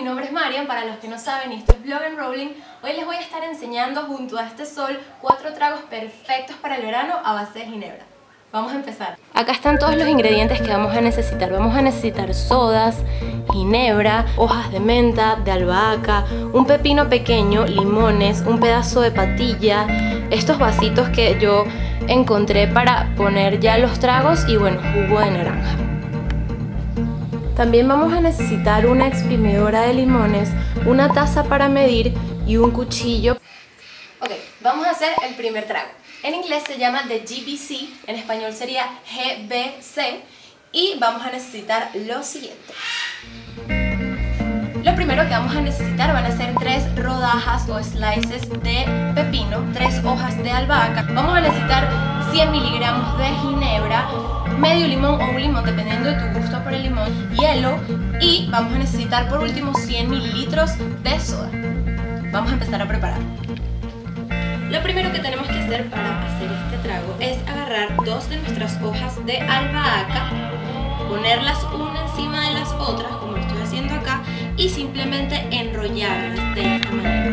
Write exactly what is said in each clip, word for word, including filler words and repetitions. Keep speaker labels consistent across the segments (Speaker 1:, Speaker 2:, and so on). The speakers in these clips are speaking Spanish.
Speaker 1: nombre es Marian, para los que no saben, y esto es Vlog and Rolling. Hoy les voy a estar enseñando junto a este sol cuatro tragos perfectos para el verano a base de ginebra. Vamos a empezar. Acá están todos los ingredientes que vamos a necesitar. Vamos a necesitar sodas, ginebra, hojas de menta, de albahaca, un pepino pequeño, limones, un pedazo de patilla, estos vasitos que yo encontré para poner ya los tragos y bueno, jugo de naranja. También vamos a necesitar una exprimidora de limones, una taza para medir y un cuchillo. Ok, vamos a hacer el primer trago. En inglés se llama The G B C, en español sería G B C, y vamos a necesitar lo siguiente. Lo primero que vamos a necesitar van a ser tres rodajas o slices de pepino, tres hojas de albahaca. Vamos a necesitar cien miligramos de ginebra, medio limón o un limón dependiendo de tu gusto por el limón, hielo, y vamos a necesitar por último cien mililitros de soda. Vamos a empezar a preparar. Lo primero que tenemos que hacer para hacer este trago es agarrar dos de nuestras hojas de albahaca, ponerlas una encima de las otras, como lo estoy haciendo acá, y simplemente enrollarlas de esta manera.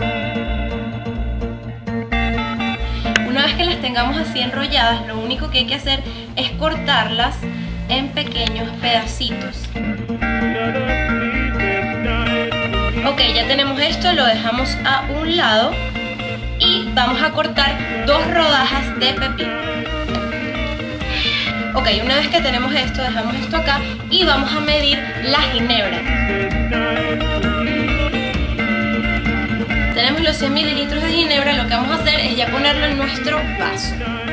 Speaker 1: Una vez que las tengamos así enrolladas, lo único que hay que hacer es cortarlas en pequeños pedacitos. Ok, ya tenemos esto, lo dejamos a un lado. Y vamos a cortar dos rodajas de pepino. Ok, una vez que tenemos esto, dejamos esto acá y vamos a medir la ginebra. Tenemos los cien mililitros de ginebra, lo que vamos a hacer es ya ponerlo en nuestro vaso.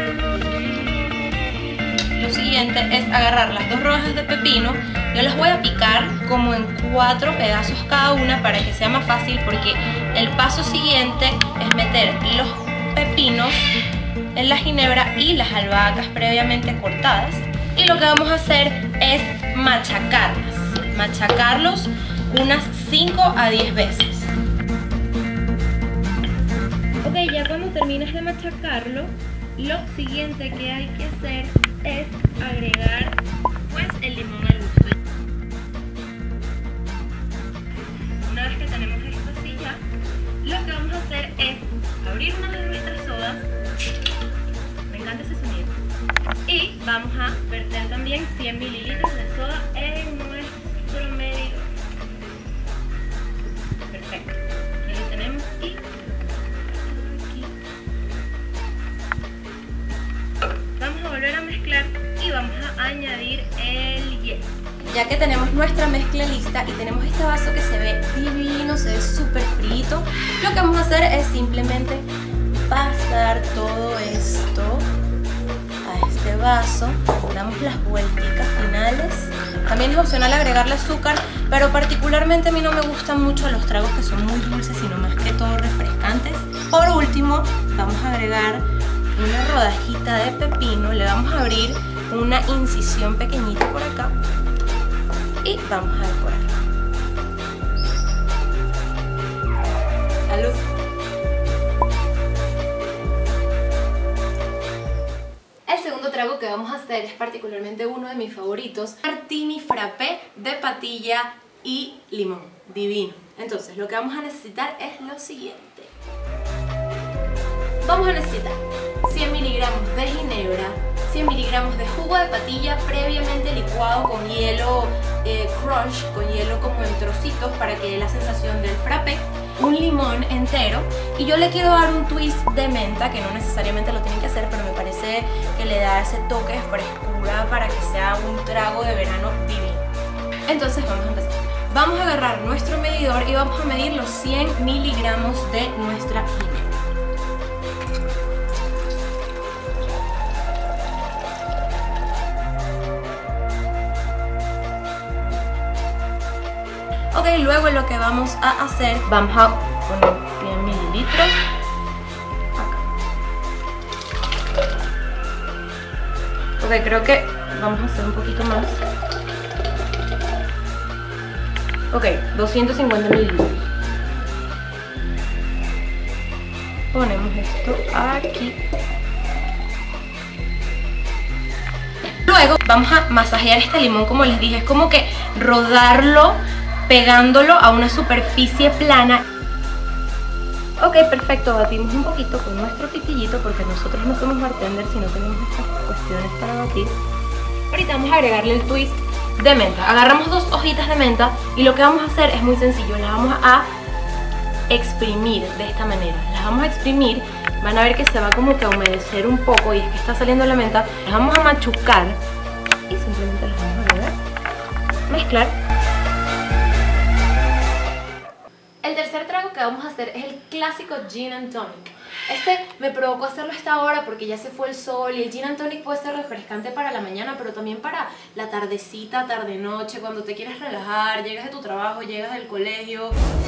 Speaker 1: Lo siguiente es agarrar las dos rodajas de pepino. Yo las voy a picar como en cuatro pedazos cada una para que sea más fácil, porque el paso siguiente es meter los pepinos en la ginebra y las albahacas previamente cortadas. Y lo que vamos a hacer es machacarlas, machacarlos unas cinco a diez veces. Ok, ya cuando termines de machacarlo, lo siguiente que hay que hacer es agregar pues el limón al gusto. Una vez que tenemos esto así ya, lo que vamos a hacer es abrir una de nuestras sodas. Me encanta ese sonido. Y vamos a verter también cien mililitros de soda en nuestro medidor. Perfecto. Aquí lo tenemos y aquí. Vamos a volver a mezclar y vamos a añadir el hielo. Ya que tenemos nuestra mezcla lista y tenemos este vaso que se ve divino, se ve súper frito, lo que vamos a hacer es simplemente pasar todo esto a este vaso, damos las vuelticas finales. También es opcional agregarle azúcar, pero particularmente a mí no me gustan mucho los tragos que son muy dulces, sino más que todo refrescantes. Por último, vamos a agregar una rodajita de pepino, le vamos a abrir una incisión pequeñita por acá. Y vamos a decorar. ¡Salud! El segundo trago que vamos a hacer es particularmente uno de mis favoritos, Martini Frappé de patilla y limón. Divino. Entonces, lo que vamos a necesitar es lo siguiente. Vamos a necesitar cien miligramos de ginebra, cien miligramos de jugo de patilla previamente licuado con hielo eh, crush, con hielo como en trocitos para que dé la sensación del frappé, un limón entero, y yo le quiero dar un twist de menta, que no necesariamente lo tienen que hacer, pero me parece que le da ese toque de frescura para que sea un trago de verano divino. Entonces vamos a empezar. Vamos a agarrar nuestro medidor y vamos a medir los cien miligramos de nuestra ginebra. Ok, luego lo que vamos a hacer, vamos a poner cien mililitros acá. Ok, creo que vamos a hacer un poquito más. Ok, doscientos cincuenta mililitros. Ponemos esto aquí. Luego vamos a masajear este limón, como les dije, es como que rodarlo pegándolo a una superficie plana. Ok, perfecto, batimos un poquito con nuestro pitillito porque nosotros no somos bartenders y no tenemos estas cuestiones para batir. Ahorita vamos a agregarle el twist de menta. Agarramos dos hojitas de menta y lo que vamos a hacer es muy sencillo. Las vamos a exprimir de esta manera. Las vamos a exprimir, van a ver que se va como que a humedecer un poco y es que está saliendo la menta. Las vamos a machucar y simplemente las vamos a agregar, mezclar. El tercer trago que vamos a hacer es el clásico Gin and Tonic. Este me provocó hacerlo a esta hora porque ya se fue el sol y el Gin and Tonic puede ser refrescante para la mañana, pero también para la tardecita, tarde-noche, cuando te quieres relajar, llegas de tu trabajo, llegas del colegio.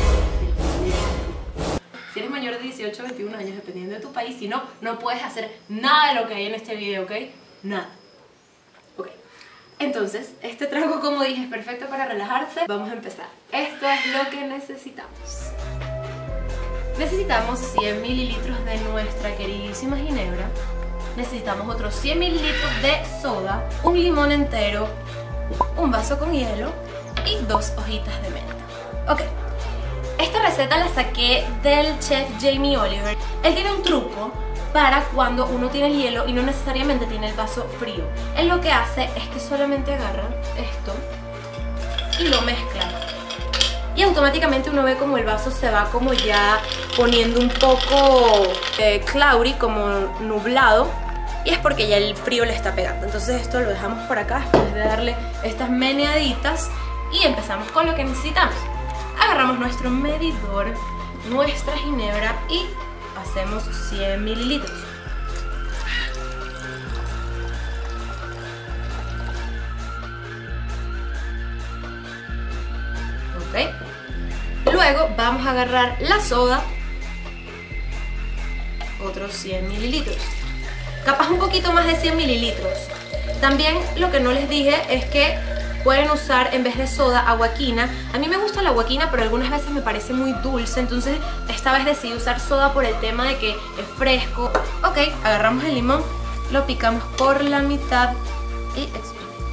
Speaker 1: Si eres mayor de dieciocho o veintiún años, dependiendo de tu país, si no, no puedes hacer nada de lo que hay en este video, ¿ok? Nada. Ok. Entonces, este trago, como dije, es perfecto para relajarse. Vamos a empezar. Esto es lo que necesitamos. Necesitamos cien mililitros de nuestra queridísima ginebra. Necesitamos otros cien mililitros de soda, un limón entero, un vaso con hielo y dos hojitas de menta. Ok. Esta receta la saqué del chef Jamie Oliver. Él tiene un truco para cuando uno tiene el hielo y no necesariamente tiene el vaso frío. Él lo que hace es que solamente agarra esto y lo mezcla. Y automáticamente uno ve como el vaso se va como ya poniendo un poco eh, cloudy, como nublado. Y es porque ya el frío le está pegando. Entonces esto lo dejamos por acá después de darle estas meneaditas y empezamos con lo que necesitamos. Agarramos nuestro medidor, nuestra ginebra y hacemos cien mililitros. Ok. Luego vamos a agarrar la soda, otros cien mililitros. Capaz un poquito más de cien mililitros. También lo que no les dije es que pueden usar en vez de soda aguaquina. A mí me gusta la aguaquina, pero algunas veces me parece muy dulce, entonces esta vez decidí usar soda por el tema de que es fresco. Ok, agarramos el limón, lo picamos por la mitad y exprimimos.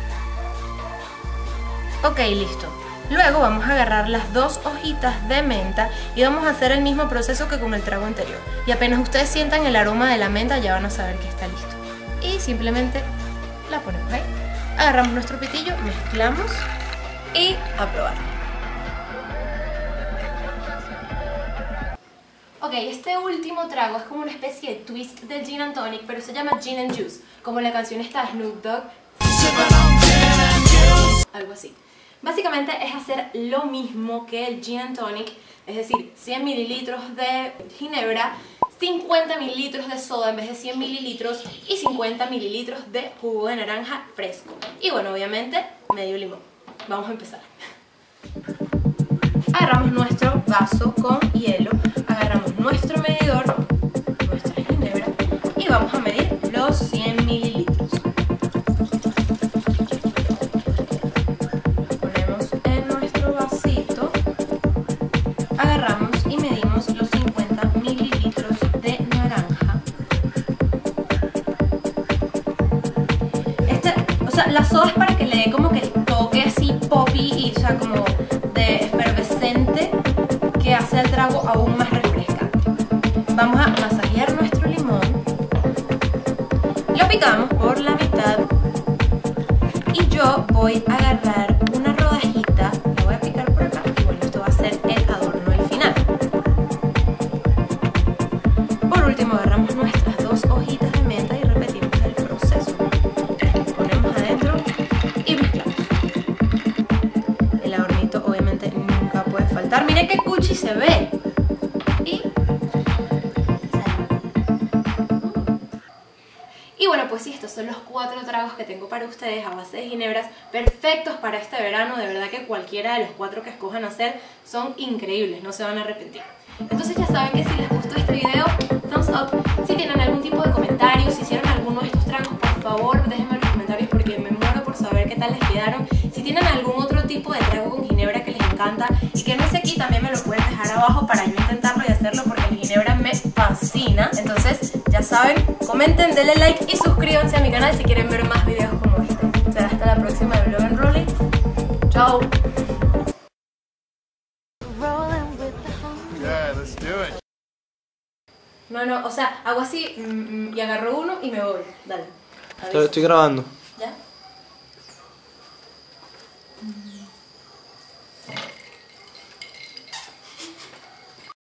Speaker 1: Ok, listo. Luego vamos a agarrar las dos hojitas de menta y vamos a hacer el mismo proceso que con el trago anterior. Y apenas ustedes sientan el aroma de la menta ya van a saber que está listo. Y simplemente la ponemos ahí. Agarramos nuestro pitillo, mezclamos y a probar. Ok, este último trago es como una especie de twist del Gin and Tonic, pero se llama Gin and Juice, como la canción está de Snoop Dogg. Algo así. Básicamente es hacer lo mismo que el Gin and Tonic, es decir, cien mililitros de ginebra, cincuenta mililitros de soda en vez de cien mililitros y cincuenta mililitros de jugo de naranja fresco. Y bueno, obviamente, medio limón. Vamos a empezar. Agarramos nuestro vaso con hielo, agarramos nuestro medidor, nuestra ginebra y vamos a medir los cien mililitros. Lo ponemos en nuestro vasito, agarramos y medimos los cincuenta mililitros de naranja. Este, o sea, la soda es para que le dé como que el toque así poppy y, o sea, como de efervescente que hace el trago aún más refrescante. Vamos a masajear nuestro limón, lo picamos por la mitad y yo voy a agarrar una rodajita, la voy a picar por acá y bueno, esto va a ser el adorno al final. Por último agarramos nuestras dos hojitas de menta y repetimos el proceso. Lo ponemos adentro y mezclamos. El adornito obviamente nunca puede faltar. Miren qué cuchi se ve. Y Y bueno, pues sí, estos son los cuatro tragos que tengo para ustedes a base de ginebras, perfectos para este verano. De verdad que cualquiera de los cuatro que escojan hacer son increíbles, no se van a arrepentir. Entonces ya saben que si les gustó este video, thumbs up. Si tienen algún tipo de comentario, si hicieron alguno de estos tragos, por favor déjenme en los comentarios porque me muero por saber qué tal les quedaron. Si tienen algún otro tipo de trago con ginebra que les encanta y que no esté aquí, también me lo pueden dejar abajo para yo intentarlo y hacerlo porque la ginebra me fascina. Entonces ya saben, comenten, denle like y suscríbanse a mi canal si quieren ver más videos como este. Será hasta la próxima de Vlog and Rolling. Chao. No, no, o sea, hago así mm, mm, y agarro uno y me voy. Dale.
Speaker 2: Estoy, estoy grabando.
Speaker 1: ¿Ya?